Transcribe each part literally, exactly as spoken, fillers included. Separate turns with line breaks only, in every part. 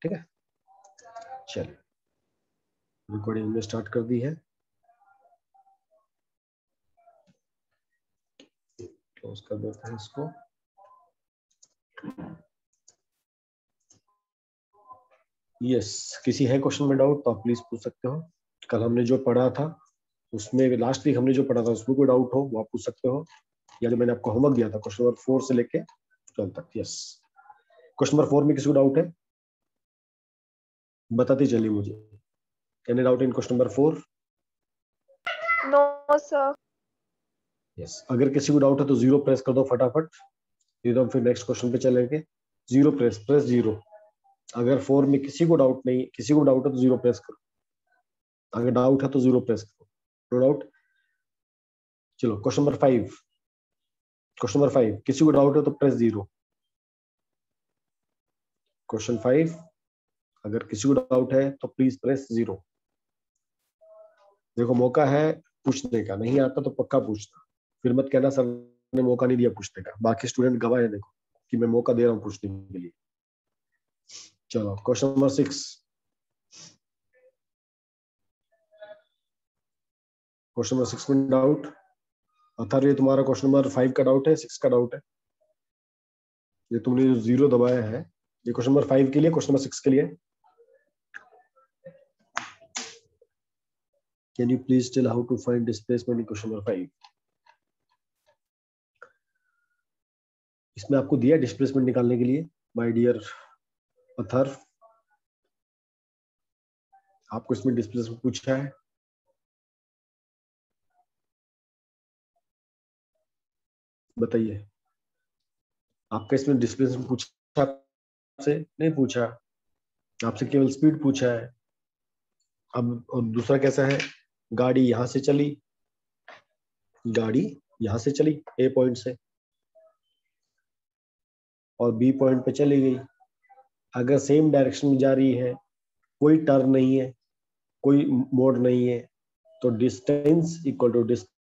ठीक है, चलिए रिकॉर्डिंग में स्टार्ट कर दी है, क्लोज कर देते हैं इसको। यस yes, किसी है क्वेश्चन में डाउट तो आप प्लीज पूछ सकते हो। कल हमने जो पढ़ा था उसमें, लास्ट वीक हमने जो पढ़ा था उसमें कोई डाउट हो वो आप पूछ सकते हो, या जो मैंने आपको होमवर्क दिया था क्वेश्चन नंबर फोर से लेके ट्वेल्व तक। यस, क्वेश्चन नंबर फोर में किसी को डाउट है बताते चलिए मुझे। Any doubt in question number four?
No sir.
Yes, अगर किसी को डाउट है तो जीरो प्रेस कर दो फटाफट, फिर हम फिर नेक्स्ट क्वेश्चन पे चलेंगे। Zero press press zero. अगर फोर में किसी को डाउट नहीं, किसी को डाउट है तो जीरो प्रेस करो, अगर डाउट है तो जीरो प्रेस करो, नो डाउट। चलो question number five, question number five किसी को डाउट है तो प्रेस जीरो। क्वेश्चन फाइव अगर किसी को डाउट है तो प्लीज प्रेस जीरो। देखो मौका है पूछने का, नहीं आता तो पक्का पूछना, फिर मत कहना सर ने मौका नहीं दिया पूछने का, बाकी स्टूडेंट गवाह है देखो कि मैं मौका दे रहा हूँ पूछने के लिए। चलो question number six, question number six में डाउट। अथर ये तुम्हारा क्वेश्चन नंबर फाइव का डाउट है, सिक्स का डाउट है? ये तुमने जो जीरो दबाया है ये क्वेश्चन नंबर फाइव के लिए, क्वेश्चन नंबर सिक्स के लिए? Can you please tell how to find displacement in question number five? इसमें आपको दिया डिस्प्लेसमेंट निकालने के लिए माय डियर अथर, आपको इसमें डिस्प्लेसमेंट पूछा है। बताइए, आपका इसमें डिस्प्लेसमेंट पूछा आपसे? नहीं पूछा, आपसे केवल स्पीड पूछा है। अब और दूसरा कैसा है, गाड़ी यहां से चली, गाड़ी यहां से चली ए पॉइंट से और बी पॉइंट पे चली गई। अगर सेम डायरेक्शन में जा रही है, कोई टर्न नहीं है, कोई मोड़ नहीं है, तो डिस्टेंस इक्वल टू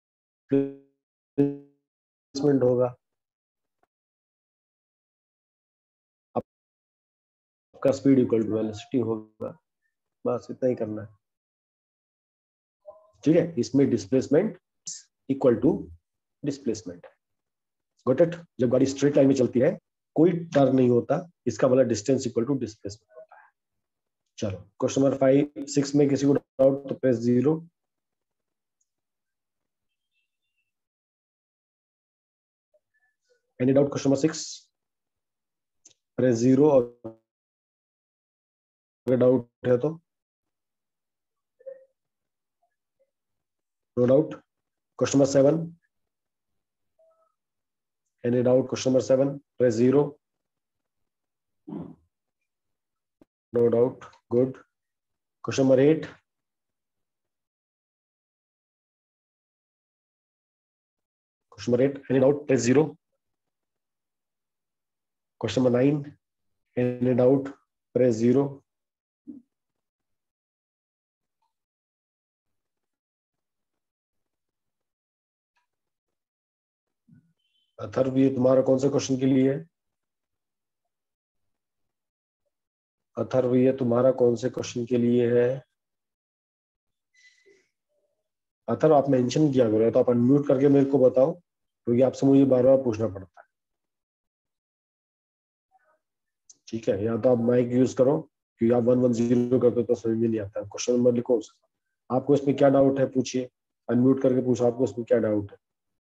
डिस्प्लेसमेंट होगा। आपका स्पीड इक्वल टू वेलोसिटी होगा, बस इतना ही करना है। ठीक है, इसमें displacement equal to displacement. Got it? जब गाड़ी स्ट्रेट लाइन में चलती है, कोई टर्न नहीं होता, इसका मतलब डिस्टेंस इक्वल टू डिस्प्लेसमेंट होता है। चलो क्वेश्चन नंबर फाइव सिक्स में किसी को डाउट तो press zero. Any doubt question number six? Press zero और अगर डाउट है तो no doubt. Question number seven, any doubt question number seven? Press zero, no doubt, good. Question number eight, question number eight any doubt? Press zero. Question number nine, any doubt? Press zero. Atharv ये तुम्हारा कौन से question के लिए है? अथर्व ये तुम्हारा कौन से क्वेश्चन के लिए है? अथर्व आप मेंशन किया करो, तो आप अनम्यूट करके मेरे को बताओ, क्योंकि तो आपसे मुझे बार बार पूछना पड़ता है। ठीक है, या तो आप माइक यूज करो, क्योंकि आप वन वन जीरो करते तो समझ में नहीं आता। क्वेश्चन नंबर लिखो, आपको इसमें क्या डाउट है पूछिए, अनम्यूट करके पूछो आपको इसमें क्या डाउट है,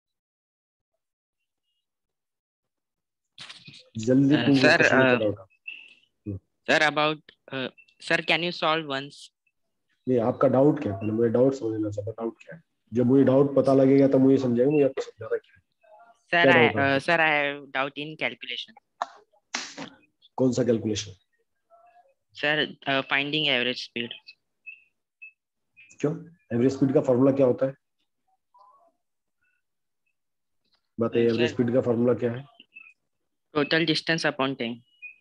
जल्दी
Uh,
पूछो
sir,
क्वेश्चन में क्या
uh,
डाउट है।
sir, about uh, sir, can you solve once?
नहीं, आपका डाउट क्या है, पहले मुझे डाउट समझना चाहता, डाउट क्या है? जब मुझे डाउट पता लगेगा तब मुझे समझाएगा, मुझे आपको समझाना क्या है।
Sir,
क्या
I
डाउट है
uh,
आपको?
sir, I have doubt in calculation.
कौन सा calculation?
Sir, uh, finding average speed.
क्यों? एवरेज स्पीड का फॉर्मूला क्या होता है? बताइए,
Uh,
एवरेज
sir,
स्पीड का फॉर्मूला क्या है?
total distance upon time.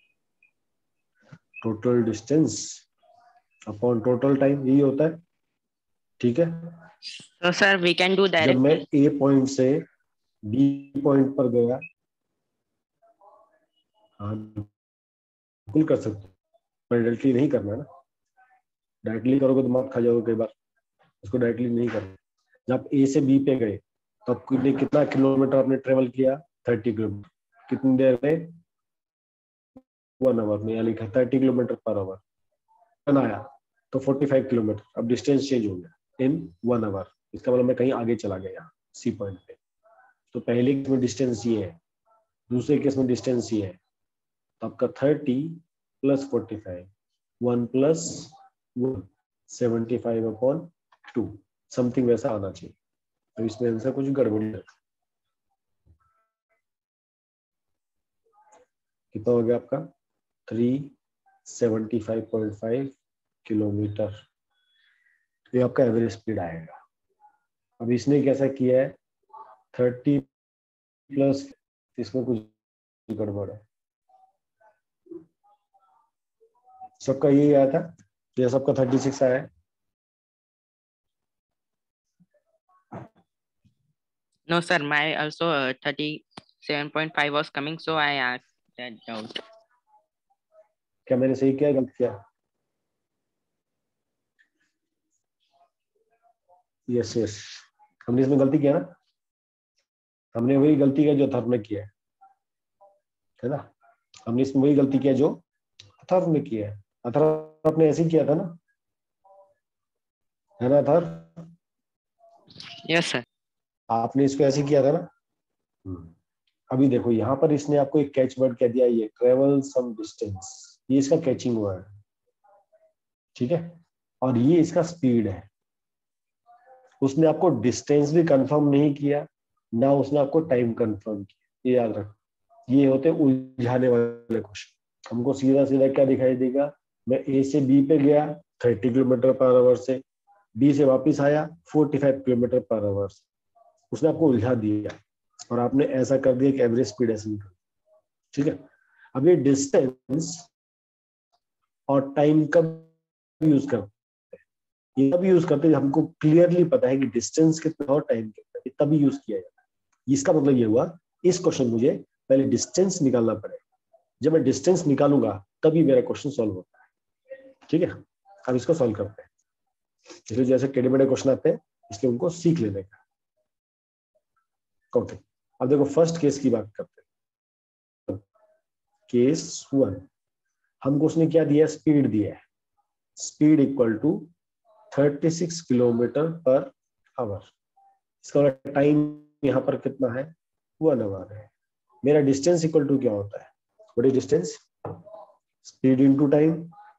Total distance upon total time, यही होता है। ठीक है,
So, sir, we can do
जब मैं
directly.
ए पॉइंट से बी पॉइंट पर गया, हाँ बिल्कुल कर सकते हो, पर डायरेक्टली नहीं करना है ना, डायरेक्टली करोगे तो मार खा जाओगे कई बार, इसको डायरेक्टली नहीं करना। जब आप ए से बी पे गए तो आपने कितना किलोमीटर आपने ट्रेवल किया, थर्टी किलोमीटर, कितनी देर में, वन आवर में, यानी थर्टी किलोमीटर पर आवर आया तो फोर्टी फाइव किलोमीटर, अब डिस्टेंस चेंज हो गया इन वन आवर, इसका मतलब मैं कहीं आगे चला गया यहाँ सी पॉइंट पे। तो पहले केस में डिस्टेंस ये है, दूसरे केस में डिस्टेंस ये है, तो आपका thirty plus forty five, one plus one, seventy five upon two, something वैसा आना चाहिए। तो इसमें आंसर कुछ गड़बड़ी है। कितना हो गया आपका, three seventy five point five kilometre, ये आपका एवरेज स्पीड आएगा। अब इसने कैसा किया है, थर्टी प्लस, इसमें कुछ गड़बड़ है, सबका यही आया था, ये सबका थर्टी सिक्स आया है।
No, sir. My also uh, thirty-seven point five was coming, so I asked that doubt.
क्या मैंने सही किया, गलत किया? यस यस, हमने इसमें गलती किया ना, हमने वही गलती किया जो अथर्व ने किया है, है ना, हमने इसमें वही गलती किया जो अथर्व ने किया है। अथर्व आपने ऐसे ही किया था ना, है ना अथर्व?
Yes, sir.
आपने इसको ऐसे ही किया था ना। अभी देखो यहाँ पर इसने आपको एक कैच वर्ड कह दिया, ये ट्रेवल सम डिस्टेंस, ये इसका कैचिंग वर्ड है, ठीक है, और ये इसका स्पीड है। उसने आपको डिस्टेंस भी कंफर्म नहीं किया, ना उसने आपको टाइम कंफर्म किया, ये याद रखो। ये होते उलझाने वाले क्वेश्चन। हमको सीधा सीधा क्या दिखाई देगा, मैं ए से बी पे गया थर्टी किलोमीटर पर आवर से, बी से वापस आया forty five kilometre per hour से, उसने आपको उलझा दिया और आपने ऐसा कर दिया कि एवरेज स्पीड ऐसे निकल, ठीक है। अब ये डिस्टेंस और टाइम कब यूज करते हैं, ये तब यूज करते हैं हमको क्लियरली पता है कि डिस्टेंस कितना और टाइम कितना है, तभी यूज किया जाता है। इसका मतलब ये हुआ, इस क्वेश्चन मुझे पहले डिस्टेंस निकालना पड़ेगा, जब मैं डिस्टेंस निकालूंगा तभी मेरा क्वेश्चन सॉल्व होता है, ठीक है। अब इसको सॉल्व करते हैं, इसलिए जैसे टेढ़े मेढ़े क्वेश्चन आते हैं इसलिए उनको सीख लेने का। ओके, अब देखो फर्स्ट केस की बात करते हैं। केस वन, हमको उसने क्या दिया, स्पीड दिया है, speed equal to thirty six kilometre per hour, इसका टाइम यहाँ पर कितना है, वन आवर है। मेरा डिस्टेंस इक्वल टू क्या होता है, what is distance, speed into time,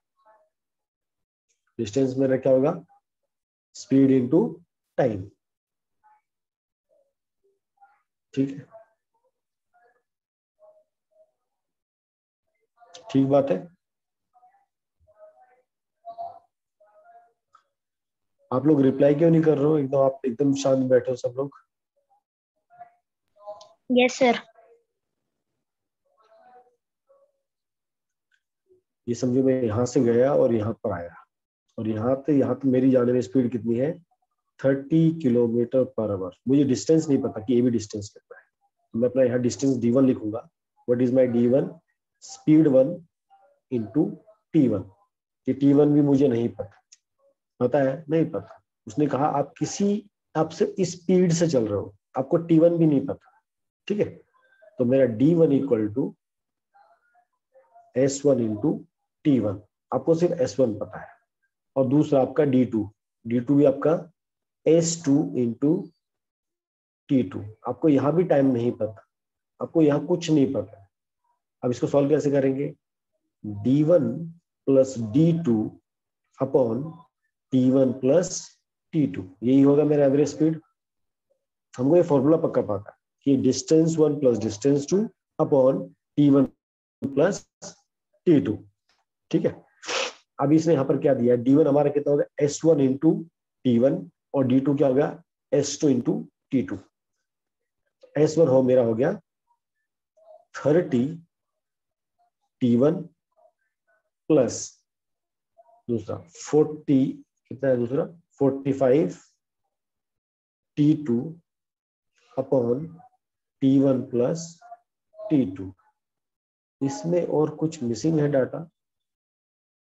distance मेरा क्या होगा, स्पीड इनटू टाइम, ठीक है, ठीक बात है। आप लोग रिप्लाई क्यों नहीं कर रहे हो, एकदम आप एकदम शांत बैठे हो सब लोग।
Yes sir.
ये समझो मैं यहाँ से गया और यहाँ पर आया, और यहाँ पे यहाँ पे मेरी जाने में स्पीड कितनी है, थर्टी किलोमीटर पर आवर। मुझे डिस्टेंस नहीं पता कि ये भी डिस्टेंस कितना है, तो मैं अपना यहाँ डिस्टेंस डी वन लिखूंगा। What is my D one, speed one into T one. ये टी वन भी मुझे नहीं पता, पता है नहीं पता। उसने कहा आप किसी आपसे स्पीड से चल रहे हो, आपको टी वन भी नहीं पता, ठीक है। तो मेरा D one equal to S one into T one, आपको सिर्फ एस वन पता है, और दूसरा आपका डी टू, डी टू भी आपका S two into T two. आपको यहाँ भी टाइम नहीं पता, आपको यहाँ कुछ नहीं पता। अब इसको सॉल्व कैसे करेंगे, D one plus D two upon T one plus T two, यही होगा मेरा एवरेज स्पीड। हमको ये फॉर्मूला पक्का पता है कि distance one plus distance two upon T one plus T two, ठीक है। अब इसने यहाँ पर क्या दिया, डी वन हमारा कितना होगा, S one into T one, और डी टू क्या होगा, S two into T two. S one हो मेरा हो गया थर्टी टी वन प्लस दूसरा फोर्टी, कितना है दूसरा, forty five T two upon T one plus T two. इसमें और कुछ मिसिंग है data,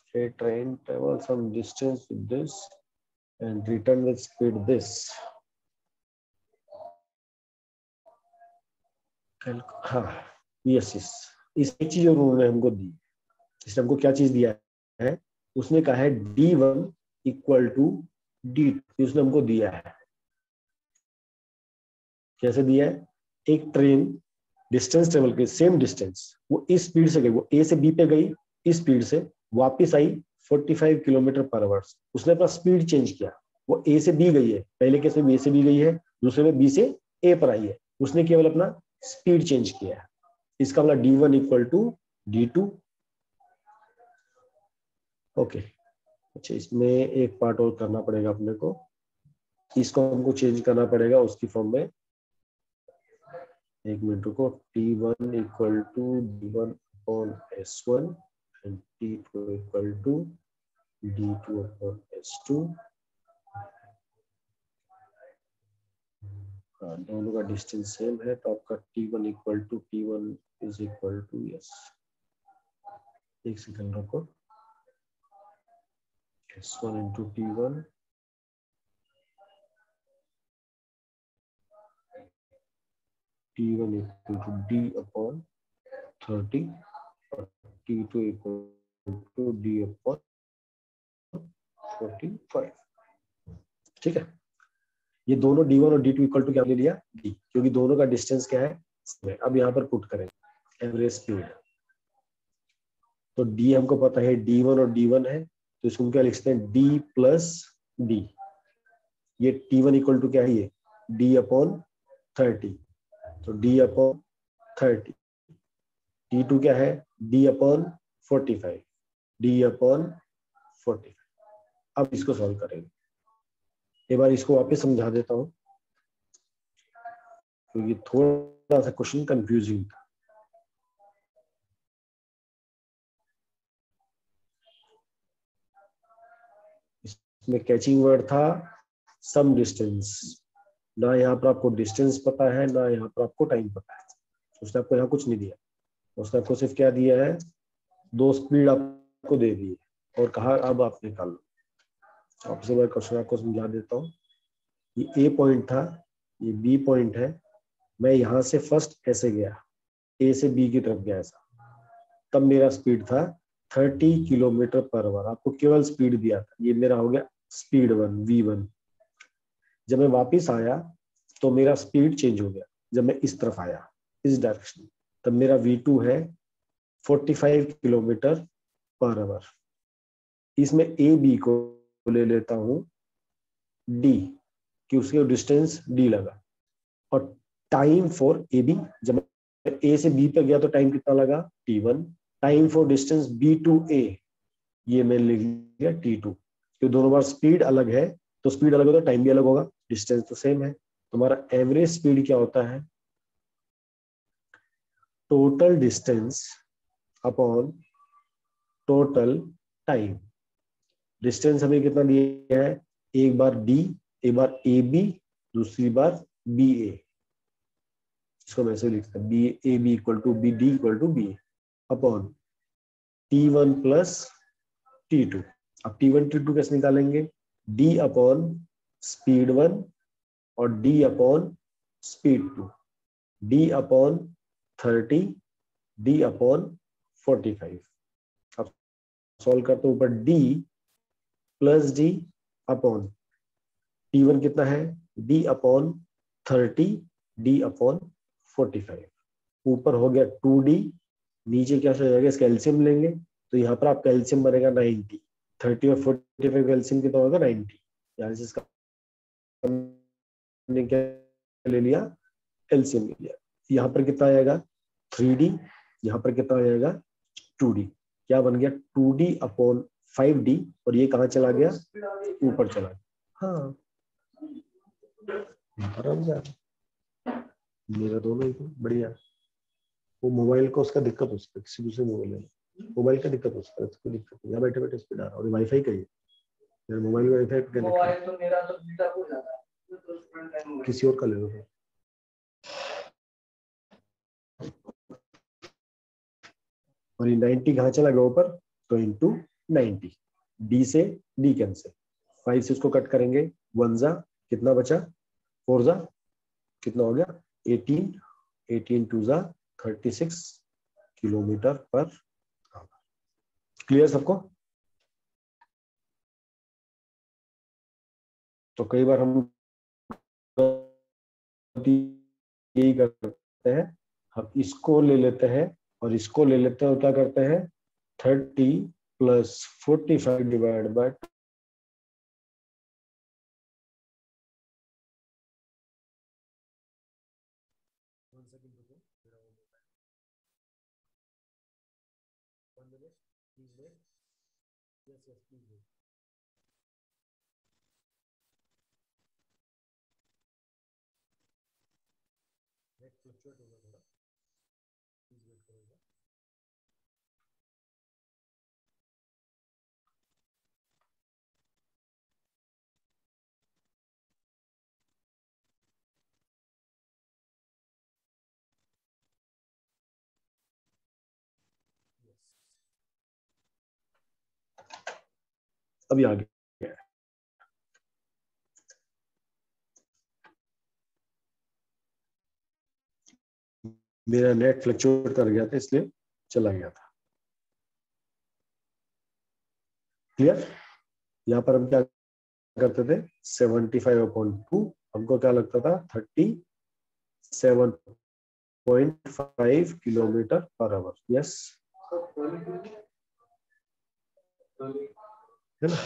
a train travels some distance with this and return with speed this. हाँ यस यस इस चीज उन्होंने हमको दी, इसने हमको क्या चीज दिया है, उसने कहा है D one equal to D two, उसने हमको दिया है। कैसे दिया है, एक ट्रेन डिस्टेंस ट्रेवल की सेम डिस्टेंस वो इस स्पीड से गई, वो ए से बी पे गई इस स्पीड से, वापस आई पैंतालीस किलोमीटर पर आवर। उसने अपना स्पीड चेंज किया, वो ए से बी गई है, पहले केस में बी से बी गई है, दूसरे में बी से ए पर आई है, उसने केवल अपना स्पीड चेंज किया है। इसका मतलब D one equal to D two. Okay अच्छा, इसमें एक पार्ट और करना पड़ेगा अपने को, इसको हमको चेंज करना पड़ेगा उसकी फॉर्म में। एक मिनट को, T one equal to D one upon S one and T two equal to D two upon S two. दोनों का डिस्टेंस सेम है तो आपका T one equal to T one is equal to yes, एक second रुको, S one into T one T one equal to D upon thirty और T two equal to D upon forty five. ठीक है, ये दोनों D one और D two equal to क्या ले लिया, डी, क्योंकि दोनों का डिस्टेंस क्या है। अब यहाँ पर पुट करेंगे एवरेज स्पीड, तो डी हमको पता है डी वन और डी वन है, तो इसको क्या लिखते हैं डी प्लस डी। ये टी वन इक्वल टू क्या है, ये डी अपॉन थर्टी, तो D upon thirty. T two क्या है, D upon forty five, D upon forty five. अब इसको सॉल्व करेंगे, एक बार इसको वापस समझा देता हूं क्योंकि तो थोड़ा सा क्वेश्चन कंफ्यूजिंग था। इसमें कैचिंग वर्ड था सम डिस्टेंस, ना यहाँ पर आपको डिस्टेंस पता है ना यहाँ पर आपको टाइम पता है, उसने आपको यहाँ कुछ नहीं दिया, उसने आपको सिर्फ क्या दिया है, दो स्पीड आपको दे दी है और कहा अब आप निकाल लो। आपसे मैं क्वेश्चन आपको समझा देता हूँ, ये ए पॉइंट था, ये बी पॉइंट है, मैं यहाँ से फर्स्ट ऐसे गया, ए से बी की तरफ गया ऐसा, तब मेरा स्पीड था तीस किलोमीटर पर आवर, आपको केवल स्पीड दिया था, ये मेरा हो गया स्पीड वन वी वन। जब मैं वापस आया तो मेरा स्पीड चेंज हो गया, जब मैं इस तरफ आया इस डायरेक्शन, तब मेरा वी टू है पैंतालीस किलोमीटर पर आवर। इसमें ए बी को ले लेता हूं डी, कि उसके डिस्टेंस डी लगा, और टाइम फॉर ए बी, जब मैं ए से बी पे गया तो टाइम कितना लगा T one, time for distance B to A, ये मैं लिख लिया टी टू, क्योंकि दोनों बार स्पीड अलग है तो स्पीड अलग होगा तो टाइम भी अलग होगा, डिस्टेंस तो सेम है। तुम्हारा एवरेज स्पीड क्या होता है, total distance upon total time. Distance हमें कितना दिया है, एक बार डी, एक बार ए बी, दूसरी बार बी ए, इसको वैसे लिखते हैं B A B equal to B D equal to B A upon T one plus T two. अब टी वन टी टू कैसे निकालेंगे, डी अपॉन स्पीड वन और D upon speed two, D upon thirty, D upon forty five. अब solve करते हैं, ऊपर D plus D upon T one कितना है, D upon thirty, D upon forty five, ऊपर हो गया टू डी, नीचे क्या हो जाएगा, इसका एलसीएम लेंगे तो यहाँ पर आपका एलसीएम बनेगा नाइंटी, थर्टी और फोर्टी फाइव का एलसीएम कितना होगा नाइंटी, यहाँ से इसका हमने क्या ले लिया, एलसीएम ले लिया। यहाँ पर कितना आएगा थ्री डी, यहाँ पर कितना आ जाएगा टू डी, क्या बन गया two D upon five D, और ये कहाँ चला गया, ऊपर चला गया। हाँ मेरा दोनों ही बढ़िया, वो मोबाइल को उसका दिक्कत हो सकता है, किसी दूसरे मोबाइल में मोबाइल का दिक्कत हो सकता है, कोई दिक्कत नहीं, यहाँ बैठे बैठे स्पीड आ रहा है, और वाईफाई का ही मेरा मोबाइल में वाईफाई का मोबाइल तो मेरा तो बीटा हो जाता है, किसी और का ले लो। और ये नाइंटी कहाँ चला गया ऊपर, तो इंटू नाइन्टी। डी से डी कैंसिल, फाइव से इसको कट करेंगे, वन जा कितना बचा, फोर जा कितना हो गया, एटीन, एटीन टू जा thirty six kilometre per hour. Clear सबको? तो कई बार हम यही करते हैं, हम इसको ले लेते हैं और इसको ले लेते हैं और क्या करते हैं, thirty plus forty five divide by अभी आगे मेरा नेट फ्लक्चुएट कर गया था इसलिए चला गया था। क्लियर? यहाँ पर हम क्या करते थे, सेवेंटी फाइव अपॉइंट टू, हमको क्या लगता था, thirty seven point five kilometre per hour. Yes, है ना?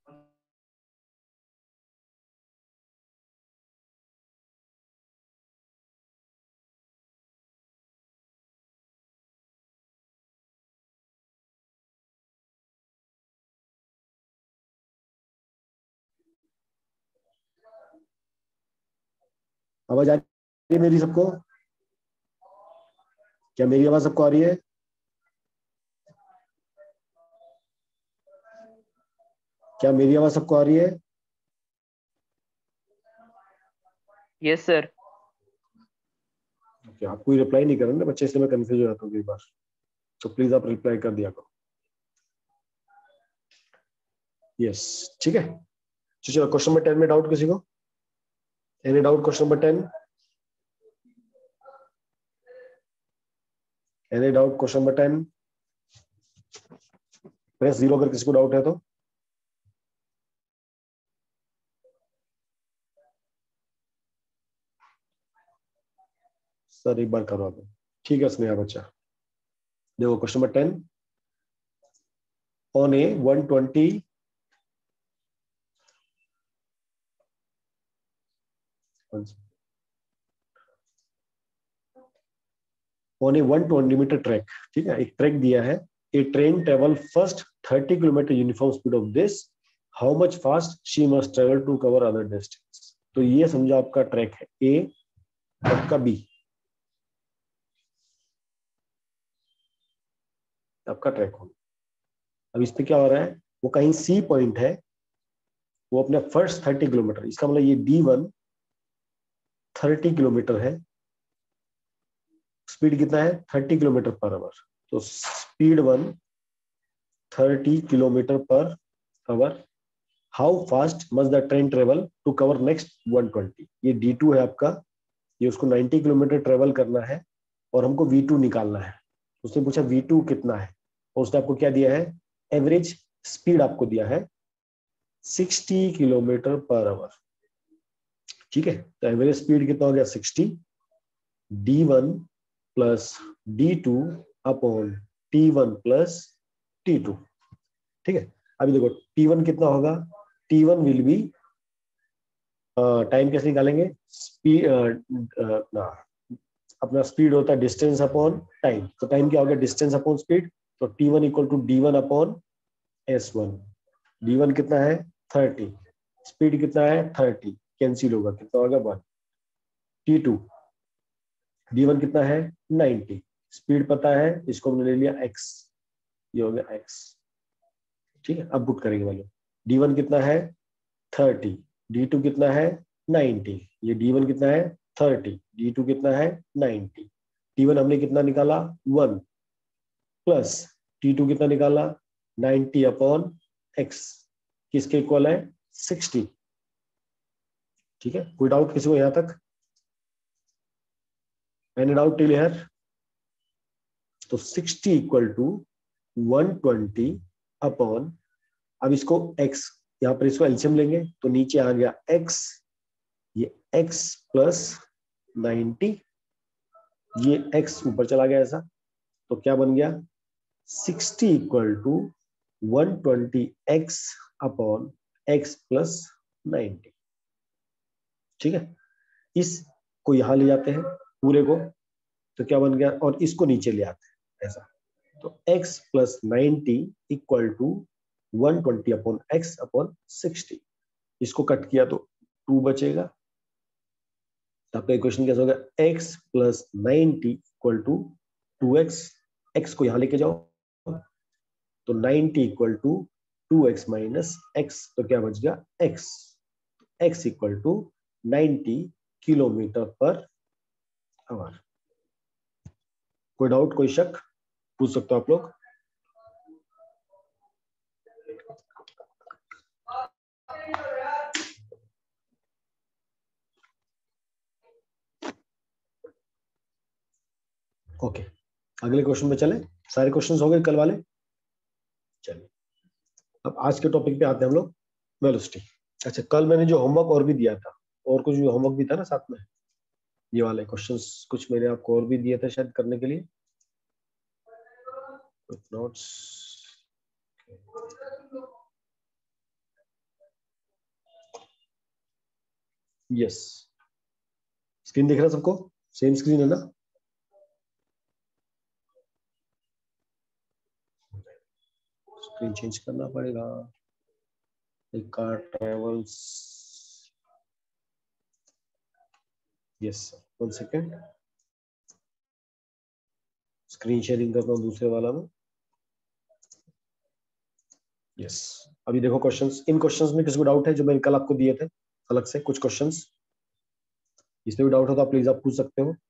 आवाज आ रही है मेरी सबको? क्या मेरी आवाज सबको आ रही है? क्या मेरी आवाज सबको आ रही है?
Yes sir.
okay, आप कोई रिप्लाई नहीं कर रहे ना बच्चे, इसलिए मैं कंफ्यूज हो जाता हूँ कई बार, तो प्लीज आप रिप्लाई कर दिया करो। यस, ठीक है। तो चलो क्वेश्चन नंबर टेन में डाउट किसी को? Any doubt question number ten? Any doubt question number ten? Press zero अगर किसी को डाउट है तो। सर एक बार करो आप। ठीक है स्नेहा बच्चा, देखो question number ten, on A one twenty on A one twenty metre track, ठीक है, एक ट्रैक दिया है, a train travel first thirty kilometre uniform speed of this, how much fast she must travel to cover other distance. तो ये समझो आपका track है ए, आपका बी, आपका ट्रैक हो। अब इस पे क्या हो रहा है, वो कहीं सी पॉइंट है, वो अपने फर्स्ट थर्टी किलोमीटर, इसका मतलब ये डी वन थर्टी किलोमीटर है, स्पीड कितना है, थर्टी किलोमीटर पर आवर। तो speed one thirty kilometre per hour, how fast must the train travel to cover next one twenty. ये डी टू है आपका, ये उसको नाइन्टी किलोमीटर ट्रेवल करना है और हमको वी टू निकालना है। उसने पूछा वी टू कितना है, और उसने आपको क्या दिया है, एवरेज स्पीड आपको दिया है सिक्सटी किलोमीटर पर आवर। ठीक है, तो एवरेज स्पीड कितना हो गया, sixty, D one plus D two upon T one plus T two. ठीक है, अभी देखो टी वन कितना होगा, T one will be, time कैसे निकालेंगे, स्पीड अपना स्पीड होता है डिस्टेंस अपॉन टाइम, तो टाइम क्या हो गया, डिस्टेंस अपॉन स्पीड, तो T one equal to D one upon S one. D one कितना है, थर्टी, स्पीड कितना है, थर्टी, कैंसिल होगा, कितना होगा, one. T two, D one कितना है, नाइन्टी, स्पीड पता है, इसको हमने ले लिया x, ये हो गया x। ठीक है, अब पुट करेंगे वाले, डी वन कितना है, थर्टी, डी टू कितना है, नाइन्टी, ये डी वन कितना है, थर्टी, डी टू कितना है, नाइन्टी, टी वन हमने कितना निकाला, वन, प्लस टी टू कितना निकाला, नाइन्टी अपॉन एक्स किसके इक्वल है, सिक्सटी। ठीक है, कोई डाउट किसी को यहां तक? Any doubt till here? तो sixty equal to one twenty upon, अब इसको x, यहां पर इसको एलसीएम लेंगे तो नीचे आ गया x, ये x प्लस नाइन्टी, ये x ऊपर चला गया ऐसा, तो क्या बन गया, sixty equal to one twenty X upon x plus ninety. ठीक है, इसको यहां ले जाते हैं पूरे को, तो क्या बन गया, और इसको नीचे ले आते हैं ऐसा, तो x plus ninety equal to one twenty upon X upon sixty. इसको कट किया तो टू बचेगा, तो आपका इक्वेशन कैसा होगा, x plus ninety equal to two X, X को यहां लेके जाओ तो ninety equal to two X minus X, तो क्या बच गया x, x equal to ninety kilometre per hour. कोई डाउट, कोई शक पूछ सकते हो आप लोग? Okay okay. अगले क्वेश्चन में चले, सारे क्वेश्चंस हो गए कल वाले। चलिए अब आज के टॉपिक पे आते हैं हम लोग, वेलोसिटी। अच्छा, कल मैंने जो होमवर्क और भी दिया था, और कुछ भी होमवर्क भी था ना साथ में, ये वाले क्वेश्चंस कुछ मैंने आपको और भी दिए थे शायद करने के लिए, कुछ नोट्स। यस, स्क्रीन दिख रहा है सबको? सेम स्क्रीन है ना? स्क्रीन चेंज करना पड़ेगा। एक car travels, yes one second, screen sharing करता हूँ दूसरे वाला में। यस, अभी देखो क्वेश्चंस, इन क्वेश्चंस में किसी को डाउट है जो मैंने कल आपको दिए थे अलग से कुछ क्वेश्चंस, इसमें भी डाउट हो तो आप प्लीज आप पूछ सकते हो।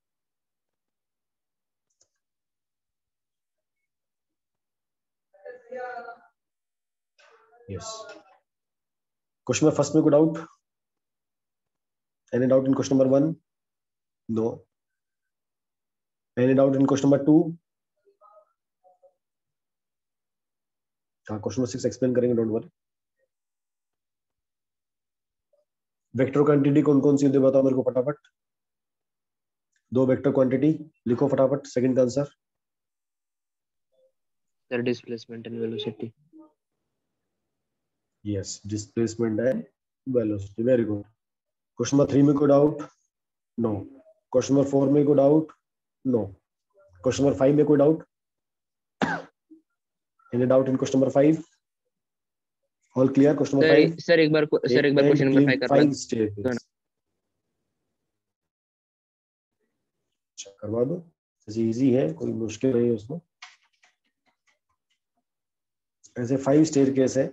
यस, क्वेश्चन में फर्स्ट में कोई doubt? Any doubt in question number one? No. Any doubt in question number two? हाँ, क्वेश्चन नंबर सिक्स एक्सप्लेन करेंगे, डोंट वरी। वेक्टर क्वांटिटी कौन कौन सी होती है बताओ मेरे को फटाफट, दो वेक्टर क्वांटिटी लिखो फटाफट, सेकंड का answer.
Sir displacement and velocity.
Yes, displacement and velocity, very good. Question number three में कोई doubt? No. Question number four में कोई doubt? No. Question number five में कोई doubt? Any doubt in question number five? All clear? Question number five
sir एक बार sir एक बार क्वेश्चन नंबर फाइव करवा
फाइव स्टेटमेंट्स करवा दो, ऐसे इजी है, कोई मुश्किल नहीं है उसमें। ऐसे फाइव स्टेयरकेस है,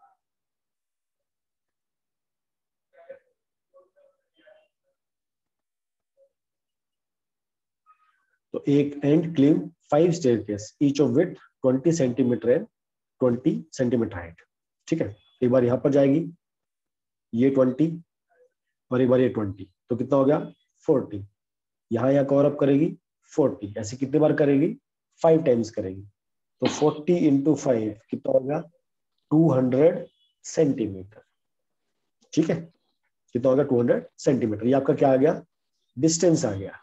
तो एक and claim five staircase, each of with twenty centimetre and twenty centimetre height. ठीक है, एक बार यहां पर जाएगी ये ट्वेंटी और एक बार ये ट्वेंटी, तो कितना हो गया फोर्टी। यहां यहां कवर अप करेगी फोर्टी, ऐसे कितने बार करेगी, फाइव टाइम्स करेगी, तो फोर्टी इंटू फाइव कितना हो गया, टू हंड्रेड सेंटीमीटर। ठीक है, कितना हो गया, टू हंड्रेड सेंटीमीटर। ये आपका क्या आ गया, डिस्टेंस आ गया।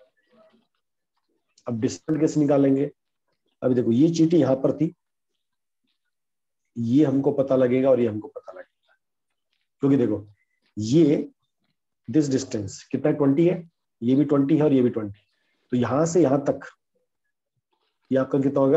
अब डिस्टेंस कैसे निकालेंगे, अभी देखो ये चीटी यहां पर थी, ये हमको पता लगेगा और ये हमको पता लगेगा, क्योंकि देखो ये दिस डिस्टेंस कितना ट्वेंटी है, ये भी ट्वेंटी है और ये भी ट्वेंटी, तो यहां से यहां तक ये आपका कितना होगा,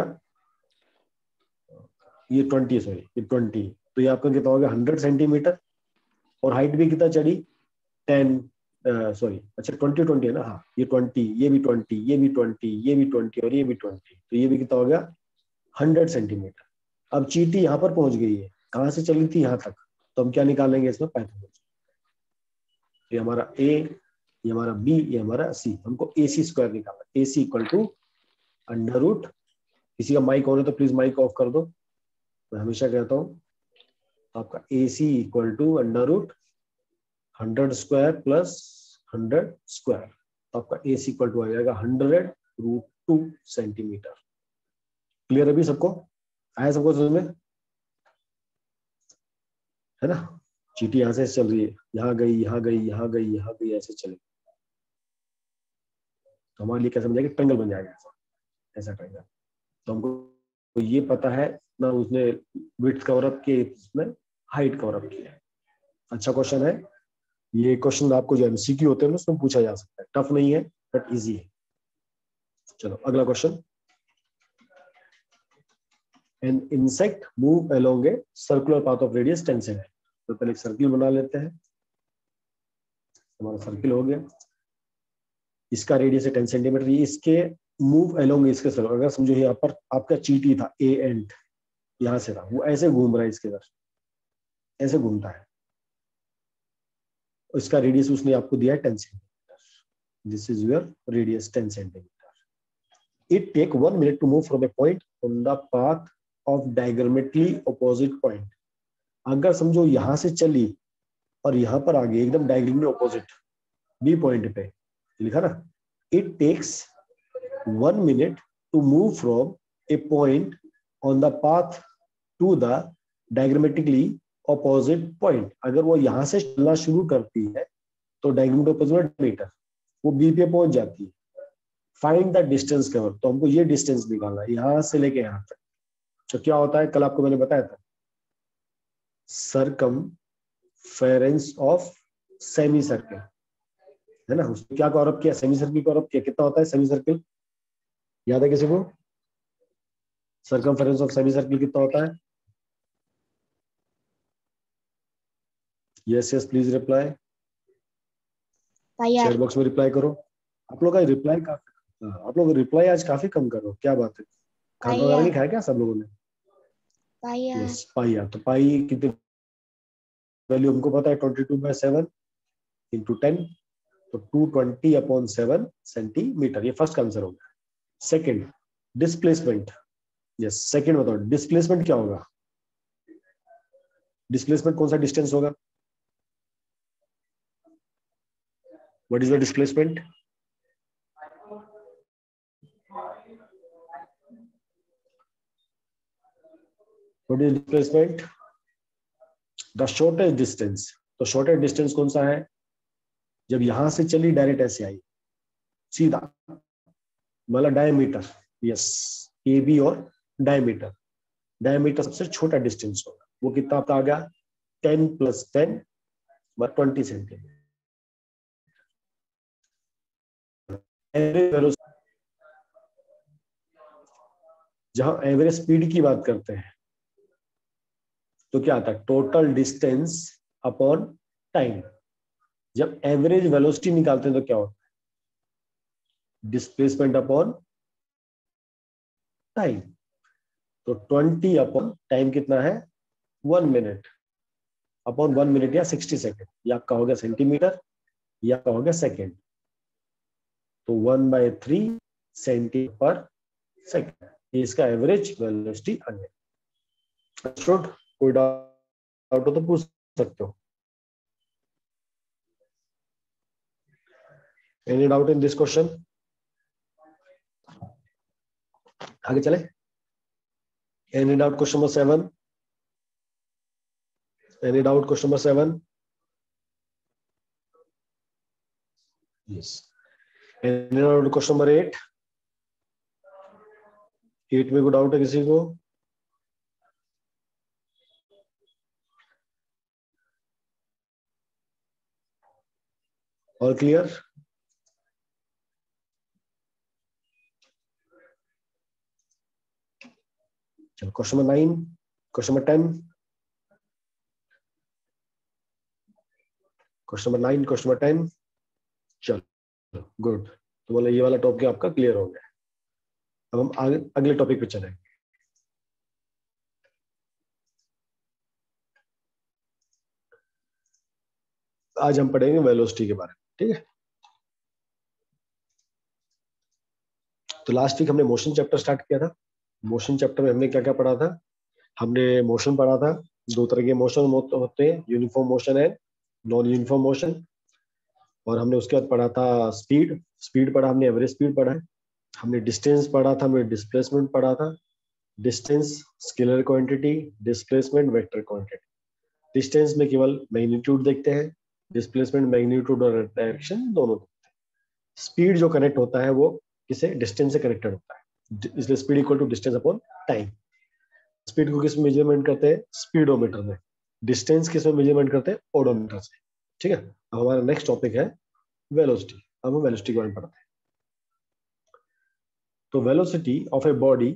ये ट्वेंटी सॉरी ये ट्वेंटी, तो ये आपका कितना होगा हंड्रेड सेंटीमीटर, और हाइट भी कितना चढ़ी टेन सॉरी अच्छा ट्वेंटी ट्वेंटी है ना, हाँ ये ट्वेंटी, ये भी ट्वेंटी, ये भी ट्वेंटी, ये भी ट्वेंटी और ये भी ट्वेंटी, तो ये भी कितना हो गया हंड्रेड सेंटीमीटर। अब चीटी यहां पर पहुंच गई है, कहां से चली थी यहां तक, तो हम क्या निकालेंगे इसमें पाइथागोरस। ये हमारा ए, ये हमारा बी, ये हमारा सी, हमको ए सी स्क्वायर निकालना। A C equal to under root, किसी का माइक ऑन है तो प्लीज माइक ऑफ कर दो, मैं हमेशा कहता हूँ, तो आपका A C equal to under root hundred square plus hundred square, तो आपका ए सी इक्वल टू आ जाएगा hundred root two centimetre. Clear अभी सबको? आया सबको समझ में? है ना? चीटी यहां से चल रही है, यहाँ गई यहाँ गई यहाँ गई यहाँ गई, ऐसे चले, तो हमारे लिए कैसे बन जाएगा? ट्रायंगल बन जाएगा ऐसा, ऐसा ट्रायंगल। तो हमको तो ये पता है ना, उसने विड्थ कवर अप किए, उसने हाइट कवर अप किया है। अच्छा क्वेश्चन है ये। क्वेश्चन आपको जो एमसीक्यू होते हैं उसमें पूछा जा सकता है, टफ नहीं है बट इजी है। चलो अगला question. An insect move along a circular path of radius ten centimetre. तो पहले एक सर्किल बना लेते हैं, हमारा सर्किल हो गया, इसका रेडियस है टेन सेंटीमीटर। ये इसके मूव अलोंग इसके सर्कल, अगर समझो यहाँ पर आपका चीटी था ए एंड, यहां से था, वो ऐसे घूम रहा है इसके इधर, ऐसे घूमता है, इसका रेडियस उसने आपको दिया है ten centimetre. This is your radius ten centimetre. It take one minute to move from a point on the path of diagrammatically opposite point. अगर समझो यहां से चली और यहां पर आ गई एकदम डायग्रामेटिकली ऑपोजिट बी पॉइंट पे, लिखा ना, it takes one minute to move from a point on the path to the diagrammatically opposite point. अगर वो यहां से चलना शुरू करती है तो डायग्रामेटिकली ऑपोजिट मीटर, वो बी पे पहुंच जाती है। फाइंड द डिस्टेंस कवर, तो हमको ये डिस्टेंस निकालना है यहां से लेके यहां तक। तो क्या होता है, कल आपको मैंने बताया था, सरकमफेरेंस ऑफ सेमी सर्किल, है ना। उसने क्या कवर अप किया? सेमी सर्किल कवर अप किया। कितना होता है सेमी सर्किल? याद है किसी को? सरकमफेरेंस ऑफ सेमी सर्किल कितना होता है? Yes yes please reply, chat box में रिप्लाई करो। आप लोग का रिप्लाई का आप लोग रिप्लाई आज काफी कम करो, क्या बात है? खाना वगैरह नहीं खाया क्या सब लोगों ने?
पाया।
यस पाया। तो पाई कितनी वैल्यू हमको पता है, twenty two by seven into ten, तो two twenty upon seven centimetre. ये फर्स्ट का आंसर हो गया। Second, displacement. यस सेकंड बताओ, डिस्प्लेसमेंट क्या होगा? डिस्प्लेसमेंट कौन सा डिस्टेंस होगा? What is the displacement? What is displacement? The shortest distance. तो शॉर्टेस्ट डिस्टेंस कौन सा है? जब यहां से चली डायरेक्ट ऐसे आई सीधा, मतलब डायमीटर। यस, ए बी और डायमीटर। डायमीटर सबसे छोटा डिस्टेंस होगा, वो कितना आपका आ गया? Ten plus ten twenty centimetre. जहां एवरेज स्पीड की बात करते हैं तो क्या आता है? Total distance upon time. जब एवरेज वेलोसिटी निकालते हैं तो क्या होता है? Displacement upon time. तो ट्वेंटी अपॉन टाइम कितना है? One minute upon one minute या सिक्सटी सेकेंड। ये आपका हो गया सेंटीमीटर, ये आपका हो गया सेकेंड। तो one by three centi per second, ये इसका एवरेज वेलोसिटी आ गया। शुड कोई डाउट हो तो पूछ सकते हो। Any doubt in this question? आगे चले। Any doubt question number seven? Any doubt question number seven? Yes. Any doubt question number eight? Eight में कोई डाउट है किसी को? All clear? चलो question number nine, question number ten, question number nine, question number ten. चलो good, तो बोले ये वाला टॉपिक आपका क्लियर हो गया। अब हम आगे अगले टॉपिक पे चलेंगे। आज हम पढ़ेंगे वेलोसिटी के बारे में, ठीक है। तो लास्ट वीक हमने मोशन चैप्टर स्टार्ट किया था। मोशन चैप्टर में हमने क्या क्या पढ़ा था हमने मोशन पढ़ा था, दो तरह के मोशन होते हैं, यूनिफॉर्म मोशन है, नॉन यूनिफॉर्म मोशन। और हमने उसके बाद पढ़ा था स्पीड, स्पीड पढ़ा हमने, एवरेज स्पीड पढ़ा है, हमने डिस्टेंस पढ़ा था, हमने डिस्प्लेसमेंट पढ़ा था। Distance scalar quantity, displacement vector quantity. Distance में केवल मैग्नीट्यूड देखते हैं, डिस्प्लेसमेंट मैग्नीट्यूड और डायरेक्शन दोनों देखते हैं। स्पीड जो कनेक्ट होता है वो किसे, डिस्टेंस से कनेक्टेड होता है, इसलिए speed equal to distance upon time. Speed को किस में मेजरमेंट करते हैं, स्पीडोमीटर में। डिस्टेंस किस में मेजरमेंट करते हैं, ओडोमीटर से। ठीक है, अब हमारा नेक्स्ट टॉपिक है वेलोसिटी। अब हम वेलोसिटी के बारे में पढ़ते हैं। तो वेलोसिटी ऑफ ए बॉडी,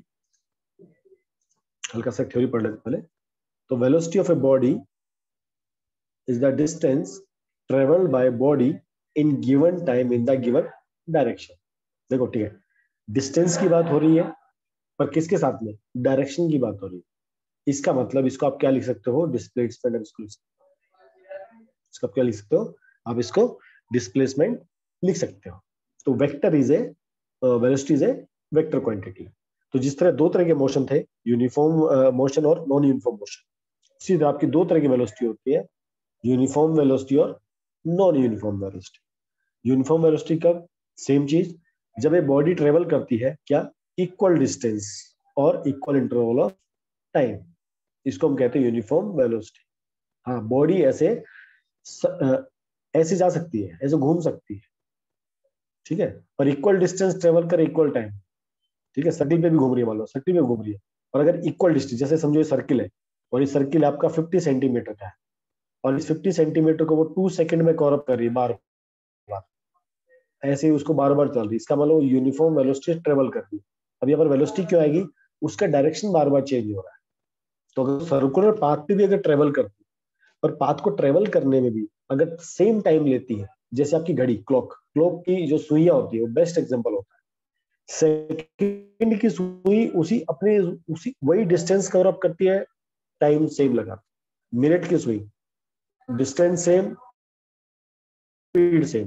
हल्का सा थ्योरी पढ़ लेते पहले। तो velocity of a body is the distance travelled by body in given time in the given direction. देखो ठीक है, डिस्टेंस की बात हो रही है, पर किसके साथ में, डायरेक्शन की बात हो रही है। इसका मतलब इसको आप क्या लिख सकते हो, डिस्प्लेसमेंट। इसको आप क्या लिख सकते हो, आप इसको डिस्प्लेसमेंट लिख सकते हो। तो vector is a velocity is a vector quantity. तो जिस तरह दो तरह के मोशन थे, यूनिफॉर्म मोशन और नॉन यूनिफॉर्म मोशन, इसी तरह आपकी दो तरह की वेलोसिटी होती है, यूनिफॉर्म वेलोसिटी और non uniform velocity. Uniform velocity कब, सेम चीज, जब ये बॉडी ट्रेवल करती है क्या, इक्वल डिस्टेंस और इक्वल इंटरवल ऑफ टाइम, इसको हम कहते हैं यूनिफॉर्म वेलोसिटी। हाँ, बॉडी ऐसे स, ऐसे जा सकती है, ऐसे घूम सकती है, ठीक है, पर इक्वल डिस्टेंस ट्रेवल कर इक्वल टाइम। ठीक है, सर्किल पे भी घूम रही है, मान लो सर्किल पे घूम रही है, और अगर इक्वल डिस्टेंस, जैसे समझो ये सर्किल है और ये सर्किल आपका फिफ्टी सेंटीमीटर का है, और इस फिफ्टी सेंटीमीटर को वो टू सेकंड में कवर अप कर रही है बार बार, ऐसे ही उसको बार बार चल रही है, इसका मतलब यूनिफॉर्म वेलोसिटी ट्रेवल कर रही है। अब यहाँ पर वेलोसिटी क्यों आएगी, उसका डायरेक्शन बार बार चेंज हो रहा है। तो अगर सर्कुलर पाथ पे भी अगर ट्रेवल करती है, और पाथ को ट्रेवल करने में भी अगर सेम टाइम लेती है, जैसे आपकी घड़ी, क्लॉक, क्लॉक की जो सुइयां होती है वो बेस्ट एग्जांपल होता है। सेकंड की सुई उसी अपने उसी वही डिस्टेंस कवर अप करती है, टाइम सेम लगा। मिनट की सुई distance same, speed same.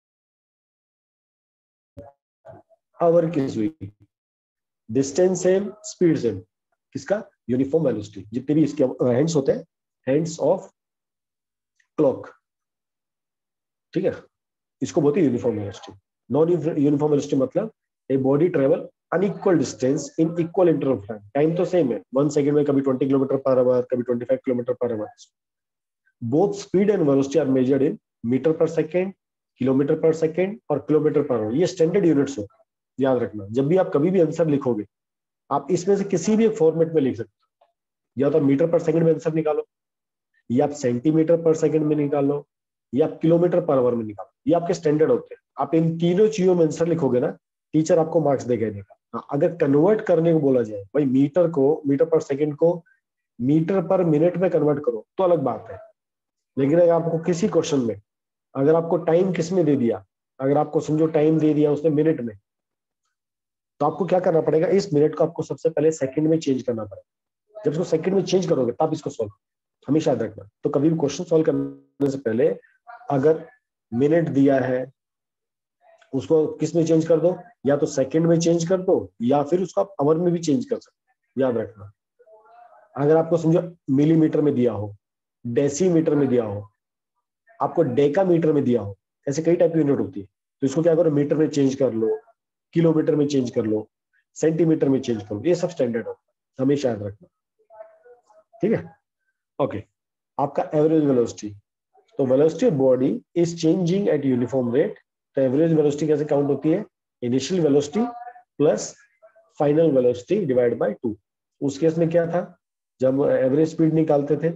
Hour की सुई डिस्टेंस सेम, स्पीड सेम। किसका, यूनिफॉर्म वेलोसिटी। जितने भी इसके हैंड्स होते हैं, हैंड्स ऑफ क्लॉक, ठीक है, इसको बोलते हैं uniform velocity. Non uniform velocity मतलब a body travel unequal distance in equal interval of time. Time तो सेम है, वन सेकंड में कभी ट्वेंटी किलोमीटर पर आवर, कभी twenty five kilometre per hour. Both speed and velocity are measured in metre per second, kilometre per second और kilometre per hour. ये standard units होता है, याद रखना। जब भी आप कभी भी आंसर लिखोगे, आप इसमें से किसी भी एक फॉर्मेट में लिख सकते हो, या तो मीटर पर सेकंड में आंसर निकालो, या आप सेंटीमीटर पर सेकंड में निकालो, या आप किलोमीटर पर आवर में निकालो। ये आपके स्टैंडर्ड होते हैं। आप इन तीनों चीजों में आंसर लिखोगे ना, टीचर आपको मार्क्स देगा देगा। अगर कन्वर्ट करने को बोला जाए, भाई मीटर को, मीटर पर सेकंड को मीटर पर मिनट में कन्वर्ट करो, तो अलग बात है। लेकिन अगर आपको किसी क्वेश्चन में, अगर आपको टाइम किस में दे दिया, अगर आपको समझो टाइम दे दिया उसने मिनट में, तो आपको क्या करना पड़ेगा, इस मिनट को आपको सबसे पहले सेकंड में चेंज करना पड़ेगा। जब इसको सेकंड में चेंज करोगे तब इसको सॉल्व, हमेशा याद रखना। तो कभी भी क्वेश्चन सॉल्व करने से पहले अगर मिनट दिया है, उसको किस में चेंज कर दो, या तो सेकंड में चेंज कर दो, या फिर उसको आप आवर में भी चेंज कर सकते, याद रखना। अगर आपको समझो मिलीमीटर में दिया हो, डेसीमीटर में दिया हो, आपको डेकामीटर में दिया हो, ऐसे कई टाइप की यूनिट होती है, तो इसको क्या करो, मीटर में चेंज कर लो, किलोमीटर में चेंज कर लो, सेंटीमीटर में चेंज कर लो। ये सब स्टैंडर्ड होता है, हमेशा याद रखना, ठीक है। ओके, आपका एवरेज वेलोसिटी। तो velocity of body is changing at uniform rate. तो एवरेज वेलोसिटी कैसे काउंट होती है, initial velocity plus final velocity divide by two. उस केस में क्या था, जब एवरेज स्पीड निकालते थे,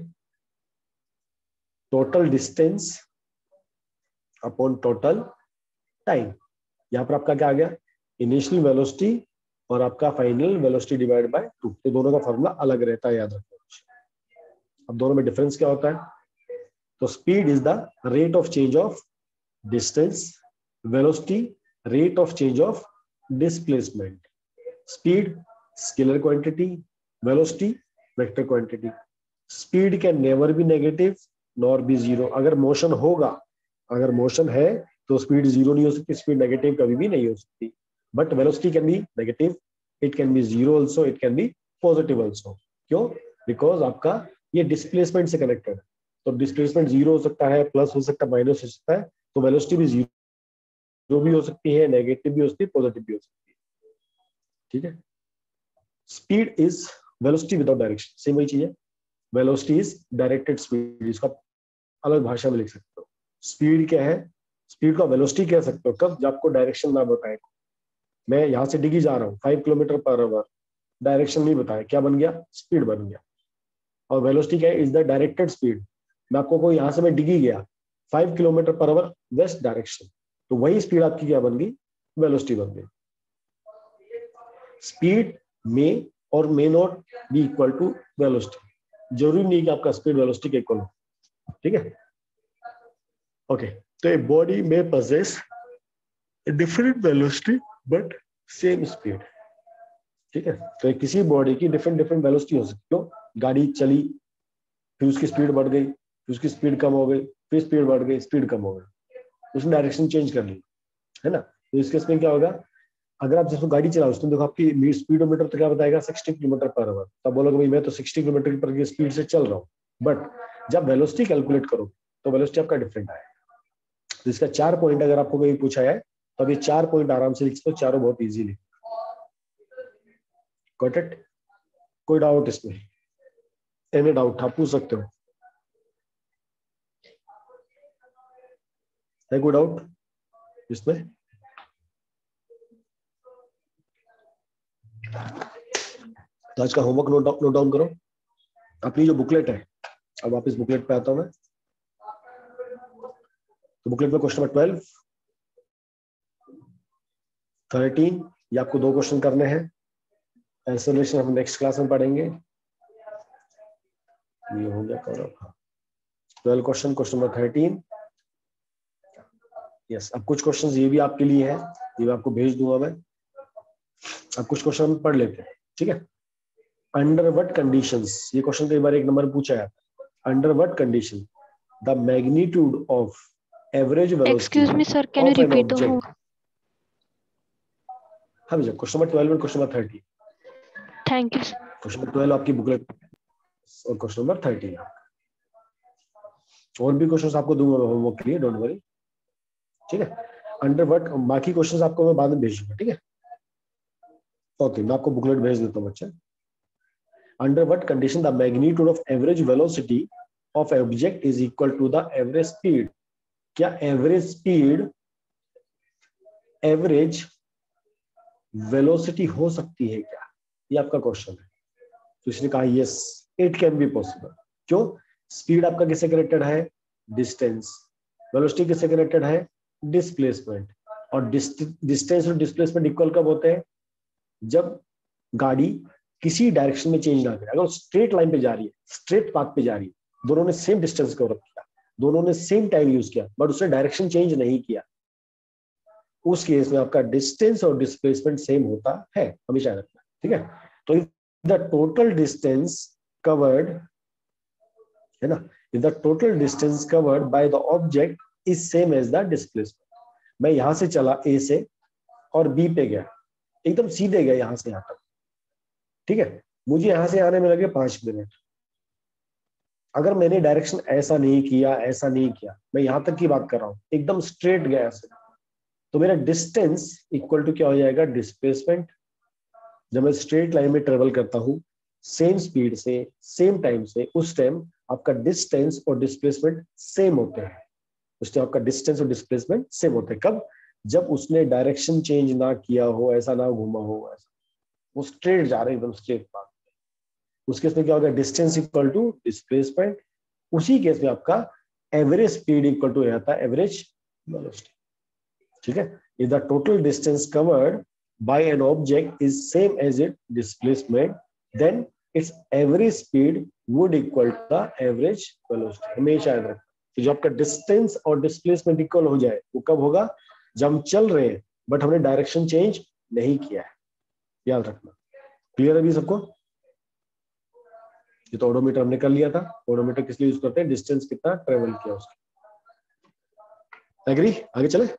total distance upon total time. यहां पर आपका क्या आ गया, इनिशियल वेलोसिटी और आपका final velocity divide by two. तो दोनों का फॉर्मूला अलग रहता है, याद रखना। अब दोनों में डिफरेंस क्या होता है, तो speed is the rate of change of distance, velocity rate of change of displacement. Speed scalar quantity, velocity vector quantity. Speed can never be negative nor be zero. अगर मोशन होगा, अगर मोशन है तो speed zero नहीं हो सकती, speed negative कभी भी नहीं हो सकती। But velocity can be negative, it can be zero also, it can be positive also. क्यों, बिकॉज आपका ये डिस्प्लेसमेंट से कनेक्टेड है। तो डिस्प्लेसमेंट जीरो हो सकता है, प्लस हो सकता है, माइनस हो सकता है, तो वेलोसिटी भी जीरो भी हो सकती है, नेगेटिव भी हो सकती है, पॉजिटिव भी हो सकती है। ठीक है। Speed is velocity without direction, same वही चीज है। वेलोसिटी इज डायरेक्टेड स्पीड, इसको अलग भाषा में लिख सकते हो। स्पीड क्या है? स्पीड को वेलोसिटी कह सकते हो कब? जब आपको डायरेक्शन ना बताए। मैं यहाँ से डिगी जा रहा हूँ five kilometre per hour, direction नहीं बताया, क्या बन गया? स्पीड बन गया। और वेलोसिटी क्या है? Is the directed speed. मैं आपको कोई यहाँ से मैं डिगी गया five kilometre per hour west direction, तो वही स्पीड आपकी क्या बन गई? वेलोसिटी बन गई। स्पीड में और may not be equal to velocity, जरूरी नहीं कि आपका स्पीड वेलोसिटी के इक्वल हो। ठीक है। ओके, तो a body may possess different velocity but same speed. ठीक है। तो किसी बॉडी की डिफरेंट डिफरेंट वेलोसिटी हो सकती है। गाड़ी चली, फिर उसकी स्पीड बढ़ गई, फिर उसकी स्पीड कम हो गई, फिर स्पीड बढ़ गई, स्पीड कम हो गई, उसने डायरेक्शन चेंज कर ली, है ना। तो इस केस में क्या होगा? अगर आप जैसे गाड़ी चलाओ, उसमें देखो आपकी स्पीडोमीटर तो क्या बताएगा? Sixty kilometre per hour. तब बोलोगे भाई मैं तो सिक्सटी किलोमीटर पर स्पीड से चल रहा हूँ, बट जब वेलोसिटी कैलकुलेट करो तो वेलोसिटी आपका डिफरेंट आएगा। तो इसका चार पॉइंट अगर आपको कहीं पूछा है तो अभी चार पॉइंट आराम से लिख सकते हो, चारों बहुत इजीली। Got it? कोई डाउट इसमें? एनी डाउट आप पूछ सकते हो, है कोई डाउट इसमें? तो आज का होमवर्क नोट नोट डाउन करो। अपनी जो बुकलेट है, अब वापस बुकलेट पे आता हूं मैं। तो बुकलेट में क्वेश्चन नंबर ट्वेल्व, थर्टीन, ये आपको दो क्वेश्चन करने हैं। एक्सेलरेशन हम नेक्स्ट क्लास में पढ़ेंगे। ये हो गया कवर। हाँ, twelve question, question number thirteen. Yes, अब कुछ क्वेश्चंस ये भी आपके लिए है, ये मैं आपको भेज दूंगा मैं। अब कुछ क्वेश्चन हम पढ़ लेते हैं। ठीक है। अंडर व्हाट कंडीशंस, ये क्वेश्चन कई बार एक नंबर पूछा है। Under what condition the magnitude of average velocity
Excuse me, sir. Can you
of an
repeat the whole?
Object. हाँ भैया, क्वेश्चन नंबर ट्वेल्व और question number thirty.
Thank you, sir.
Question number twelve आपकी booklet और question number thirty. और भी questions आपको दूंगा मैं होमवर्क के लिए, डोंट वरी। ठीक है। अंडर व्हाट, बाकी क्वेश्चंस आपको मैं बाद में भेजूंगा। ठीक है। ओके, मैं आपको बुकलेट भेज देता हूँ बच्चे। Under what condition the magnitude of average velocity of object is equal to the average speed. क्या एवरेज स्पीड एवरेज वेलोसिटी हो सकती है क्या? ये आपका क्वेश्चन है। तो इसने कहा yes, it can be possible. क्यों? स्पीड आपका किससे कनेक्टेड है? डिस्टेंस। वेलोसिटी किससे कनेक्टेड है? डिस्प्लेसमेंट। और डिस्टेंस और डिस्प्लेसमेंट इक्वल कब होते हैं? जब गाड़ी किसी डायरेक्शन में चेंज ना करे। अगर स्ट्रेट लाइन पे जा रही है, स्ट्रेट पाथ पे जा रही है, दोनों ने सेम डिस्टेंस कवर किया, दोनों ने सेम टाइम यूज किया, बट उसने डायरेक्शन चेंज नहीं किया, उस केस में आपका डिस्टेंस और डिस्प्लेसमेंट सेम होता है, हमेशा रखना। ठीक है। तो द टोटल डिस्टेंस कवर्ड, है ना, if the total distance covered by the object is same as the displacement। मैं यहां से चला A से और B पे गया, एकदम सीधे गया यहां से यहां तक। ठीक है। मुझे यहां से आने में लगे पांच मिनट। अगर मैंने डायरेक्शन ऐसा नहीं किया, ऐसा नहीं किया, मैं यहां तक की बात कर रहा हूं, एकदम स्ट्रेट गया ऐसे, तो मेरा डिस्टेंस इक्वल टू क्या हो जाएगा? डिस्प्लेसमेंट। जब मैं स्ट्रेट लाइन में ट्रेवल करता हूं सेम स्पीड से, सेम टाइम से, उस टाइम आपका डिस्टेंस और डिस्प्लेसमेंट सेम होते हैं। उस टाइम आपका डिस्टेंस और डिस्प्लेसमेंट सेम होते हैं। कब? जब उसने डायरेक्शन चेंज ना किया हो, ऐसा ना घूमा हो, ऐसा वो स्ट्रेट जा रहे एकदम स्ट्रेट पाथ। उस केस में क्या होगा? Distance equal to displacement. उसी केस में आपका एवरेज स्पीड इक्वल टू रहता है एवरेज वेलोसिटी। ठीक है। If the total distance covered by an object is same as its displacement, then its average speed would equal to the average velocity। हमेशा याद रखना कि जो आपका डिस्टेंस और डिस्प्लेसमेंट इक्वल हो जाए वो कब होगा? जब हम चल रहे हैं बट हमने डायरेक्शन चेंज नहीं किया है। याद रखना। क्लियर है अभी सबको? ये तो ओडोमीटर हमने कर लिया था। ओडोमीटर किस लिए यूज करते हैं? डिस्टेंस कितना ट्रेवल किया उसका। एग्री? आगे चले।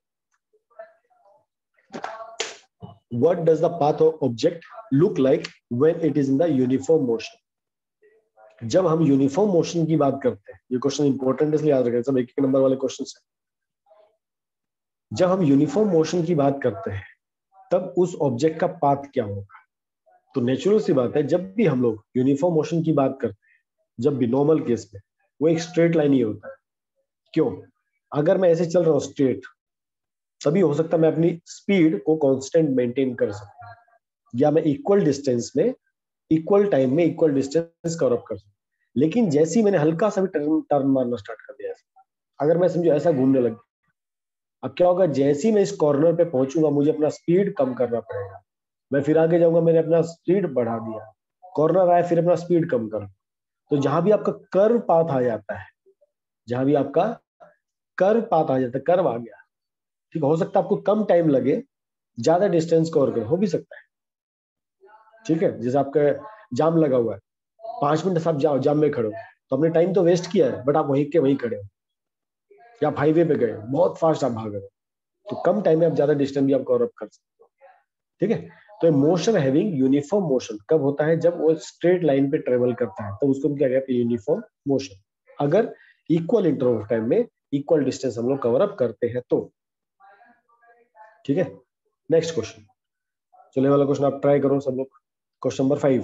What does the path of object look like when it is in the uniform motion? जब हम यूनिफॉर्म मोशन की बात करते हैं, ये क्वेश्चन इंपॉर्टेंट इसलिए याद रखें, सब एक एक नंबर वाले क्वेश्चन है। जब हम यूनिफॉर्म मोशन की बात करते हैं तब उस ऑब्जेक्ट का पाथ क्या होगा? तो नेचुरल सी बात है, जब भी हम लोग यूनिफॉर्म मोशन की बात करते हैं, जब भी नॉर्मल केस में, वो एक स्ट्रेट लाइन ही होता है। क्यों? अगर मैं ऐसे चल रहा हूँ स्ट्रेट, तभी हो सकता है मैं अपनी स्पीड को कांस्टेंट मेंटेन कर सकूं, या मैं इक्वल डिस्टेंस में, इक्वल टाइम में इक्वल डिस्टेंस कवर अप कर सकूं। लेकिन जैसे ही मैंने हल्का सा भी टर्न टर्न मारना स्टार्ट कर दिया, अगर मैं समझो ऐसा घूमने लग, अब क्या होगा, जैसे ही मैं इस कॉर्नर पे पहुंचूंगा मुझे अपना स्पीड कम करना पड़ेगा। मैं फिर आगे जाऊंगा, मैंने अपना स्पीड बढ़ा दिया, कॉर्नर आया, फिर अपना स्पीड कम कर। तो जहां भी आपका कर्व पाथ आ जाता है, जहां भी आपका कर्व पाथ आ जाता है, कर्व आ गया, ठीक, हो सकता है आपको कम टाइम लगे, ज्यादा डिस्टेंस कवर कर, हो भी सकता है। ठीक है, जैसे आपका जाम लगा हुआ है, पांच मिनट आप जाओ जाम में खड़े हो, तो आपने टाइम तो वेस्ट किया है, बट आप वहीं के वहीं खड़े हो, या आप हाईवे पे गए, बहुत फास्ट आप भाग रहे हो, तो कम टाइम में आप ज्यादा डिस्टेंस भी आप कवर अप कर सकते हो। ठीक है, तो मोशन हैविंग यूनिफॉर्म मोशन कब होता है? जब वो स्ट्रेट लाइन पे ट्रेवल करता है, तो उसको हम क्या कहते हैं? Uniform motion. अगर इक्वल इंटरवल ऑफ टाइम में इक्वल डिस्टेंस हम लोग कवर अप करते हैं तो। ठीक है, नेक्स्ट क्वेश्चन, चलिए वाला क्वेश्चन आप ट्राई करो सब लोग, क्वेश्चन नंबर फाइव।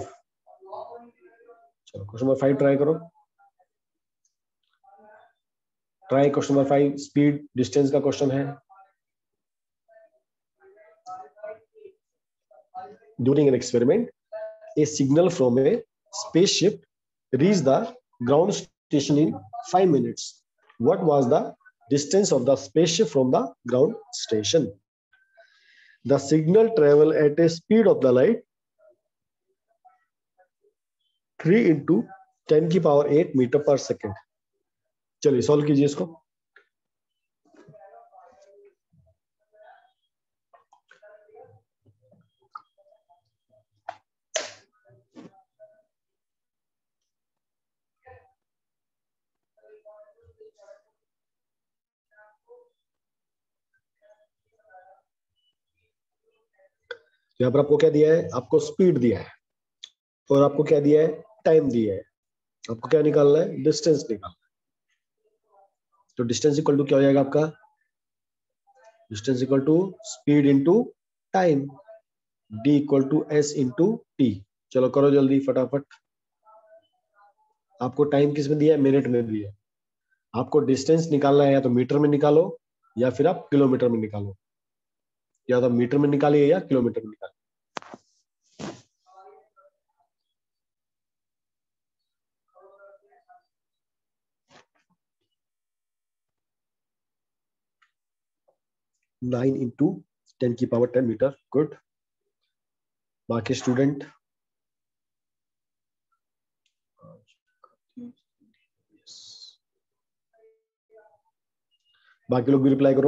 चलो क्वेश्चन नंबर फाइव ट्राई करो, try question number five, speed distance का क्वेश्चन है। During an experiment, a signal from a spaceship reached the ground station in five minutes. What was the distance of the spaceship from the ground station? The signal traveled at a speed of the light three into ten की power eight metre पर second. चलिए solve कीजिए इसको। यहाँ पर आपको क्या दिया है? आपको स्पीड दिया है, और आपको क्या दिया है? टाइम दिया है। आपको क्या निकालना है? डिस्टेंस निकालना है। तो डिस्टेंस इक्वल टू क्या हो जाएगा आपका? Distance equal to speed into time, D equal to S into T. चलो करो जल्दी फटाफट। आपको टाइम किस में दिया है? मिनट में दिया है। आपको डिस्टेंस निकालना है, या तो मीटर में निकालो या फिर आप किलोमीटर में निकालो, या तो मीटर में निकालिए या किलोमीटर में निकालिए। नाइन इंटू टेन की पावर टेन मीटर, गुड। बाकी स्टूडेंट बाकी लोग भी रिप्लाई करो।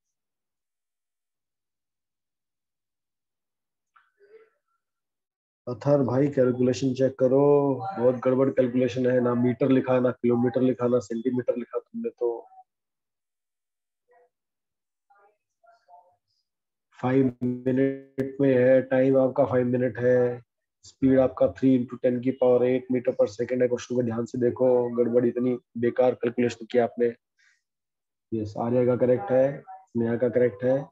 अथर भाई कैलकुलेशन चेक करो, बहुत गड़बड़ कैलकुलेशन है, ना मीटर लिखा, ना किलोमीटर लिखा, ना सेंटीमीटर लिखा तुमने तो। फाइव मिनट में है, टाइम आपका फाइव मिनट है, स्पीड आपका थ्री इंटू टेन की पावर एट मीटर पर सेकेंड है। क्वेश्चन को ध्यान से देखो, गड़बड़ इतनी बेकार कैलकुलेशन किया आपने। यस, आर्या का करेक्ट है, नेहा का करेक्ट है।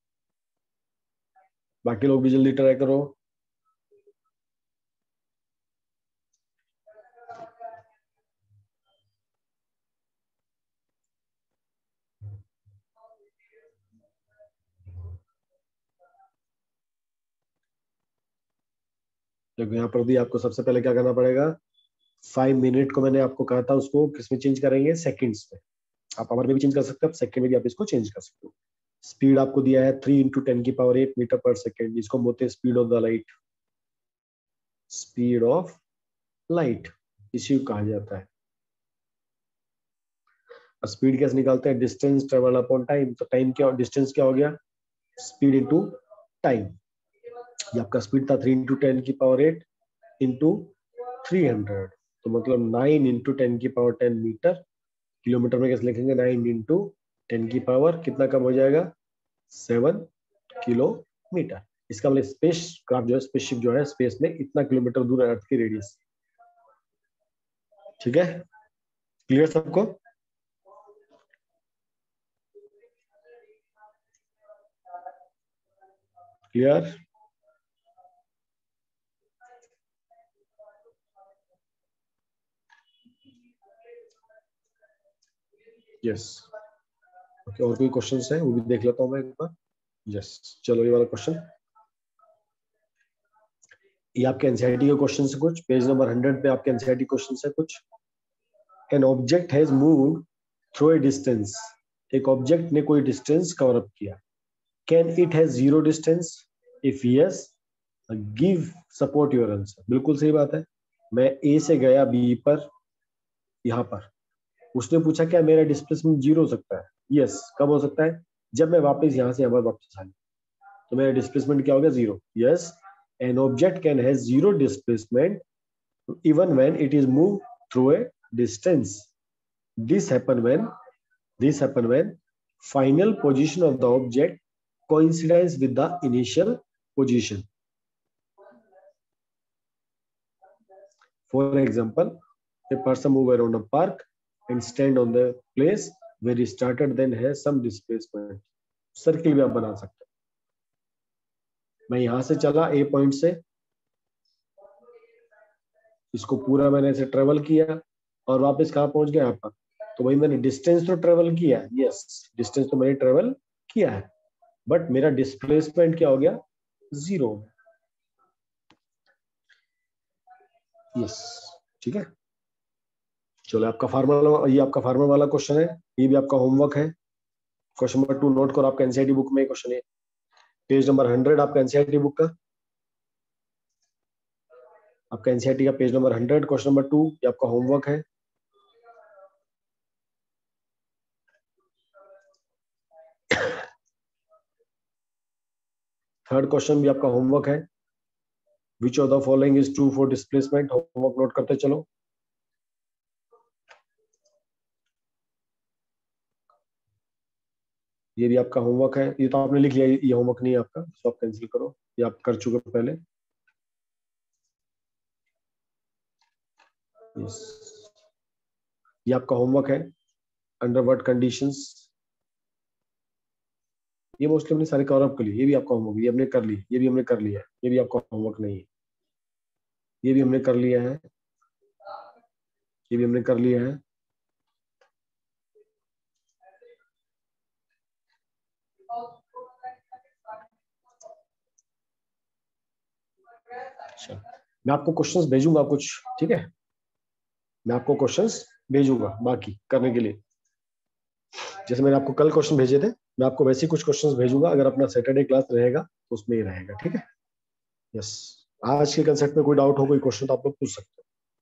बाकी लोग भी जल्दी ट्राई करो। देखो यहाँ पर भी आपको सबसे पहले क्या करना पड़ेगा? फाइव मिनट को मैंने आपको कहा था, उसको किसमें चेंज करेंगे? सेकंड्स में। आप आवर में भी चेंज कर सकते हो, सेकंड में भी आप इसको चेंज कर सकते हो। स्पीड आपको दिया है थ्री इंटू टेन की पावर एट मीटर पर सेकेंड, जिसको बोलते हैं speed of the light. Speed of light इसी को कहा जाता है। स्पीड कैसे निकालते हैं? Distance travel upon time. तो टाइम क्या, डिस्टेंस क्या हो गया? Speed into time. ये आपका स्पीड था थ्री इंटू टेन की power eight into three hundred, तो मतलब नाइन इंटू टेन की पावर टेन मीटर। किलोमीटर में कैसे लिखेंगे? नाइन इंटू टेन की पावर कितना कम हो जाएगा? Seven kilometre. इसका मतलब स्पेस क्राफ्ट जो है, स्पेसशिप जो है, स्पेस में इतना किलोमीटर दूर है अर्थ की रेडियस। ठीक है, क्लियर सबको? क्लियर? यस, ओके, और कोई क्वेश्चंस है वो भी देख लेता हूं मैं एक बार। यस, चलो ये वाला क्वेश्चन, ये आपके एनसीईआरटी के क्वेश्चन है कुछ, पेज नंबर हंड्रेड पे आपके एनसीईआरटी क्वेश्चन है कुछ। An object has moved through a distance, एक ऑब्जेक्ट ने कोई डिस्टेंस कवर अप किया। Can it has zero distance? If yes, give support your answer. बिल्कुल सही बात है, मैं ए से गया बी पर, यहाँ पर उसने पूछा क्या मेरा डिस्प्लेसमेंट जीरो हो सकता है? यस yes, कब हो सकता है? जब मैं वापस यहाँ से यहाँ पर वापस आ गया तो मेरा डिस्प्लेसमेंट क्या हो गया? Zero. Yes, an object can has zero displacement even when it is move through a distance. This happen when this happen when final position of the object coincidence with the initial position. For example, a person move around a park and stand on the place where he started, then has some displacement. Circle भी आप बना सकते हैं। मैं यहां से चला ए point से, इसको पूरा मैंने ऐसे ट्रेवल किया और वापस कहां पहुंच गया? यहाँ पर। तो भाई मैंने डिस्टेंस तो ट्रेवल किया है, यस डिस्टेंस तो मैंने ट्रेवल किया है, बट मेरा डिस्प्लेसमेंट क्या हो गया? जीरो। यस, ठीक है, चलो आपका फार्मूला, ये आपका फार्मूला वाला क्वेश्चन है, ये भी आपका होमवर्क है। क्वेश्चन नंबर टू नोट करो, आपका एनसीईआरटी बुक में क्वेश्चन है, पेज नंबर हंड्रेड आपका एनसीईआरटी बुक का, आपका एनसीईआरटी का page number hundred, question number two, ये आपका होमवर्क है। थर्ड क्वेश्चन भी आपका होमवर्क है, which of the following is true for displacement. Homework note करते चलो। ये भी आपका होमवर्क है, ये तो आपने लिख लिया, ये होमवर्क नहीं है आपका, तो आप कैंसिल करो, ये आप कर चुके पहले। यस, ये आपका होमवर्क है, अंडर व्हाट कंडीशंस, ये मोस्टली हमने सारे कवर अप कर लिए। ये भी आपका होमवर्क, ये हमने कर ली, ये भी हमने कर लिया है, ये भी आपका होमवर्क नहीं है, ये भी हमने कर लिया है, ये भी हमने कर लिया है। अच्छा, मैं आपको क्वेश्चंस भेजूंगा कुछ, ठीक है, मैं आपको क्वेश्चंस भेजूंगा बाकी करने के लिए, जैसे मैंने आपको कल क्वेश्चन भेजे थे, मैं आपको वैसे कुछ क्वेश्चंस भेजूंगा। अगर अपना सैटरडे क्लास रहेगा तो उसमें ही रहेगा, ठीक है। यस, आज के कंसेप्ट में कोई डाउट हो, कोई क्वेश्चन तो आप लोग पूछ सकते हो।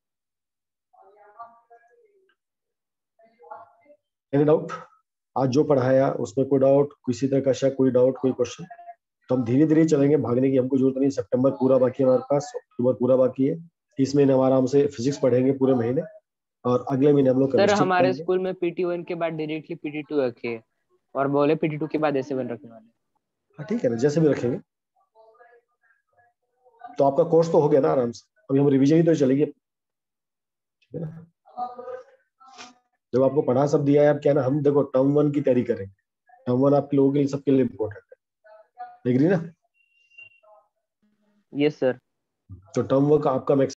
Any doubt? आज जो पढ़ाया उसमें कोई डाउट, किसी तरह का शक, कोई डाउट, कोई क्वेश्चन? तो हम धीरे धीरे चलेंगे, भागने की हमको जरूरत नहीं। सितंबर पूरा बाकी है हमारे पास, अक्टूबर पूरा बाकी है, इस महीने हमारा हमसे फिजिक्स पढ़ेंगे पूरे महीने, और अगले महीने हम लोग
सर हमारे स्कूल में पीटी वन के बाद डायरेक्टली पीटी टू रखे और बोले पीटी टू के बाद ऐसे वन रखने वाले।
हाँ ठीक है ना, जैसे भी रखेंगे। तो आपका कोर्स तो हो गया ना आराम से, अभी हम रिवीजन ही तो चलेगी, ठीक है ना। जब आपको पढ़ा सब दिया है, अब क्या ना, हम देखो टर्म वन की तैयारी करेंगे। टर्म वन आप लोगों के लिए, सबके लिए इम्पोर्टेंट है, एग्री ना?
Yes sir.
तो टर्म वन का आपका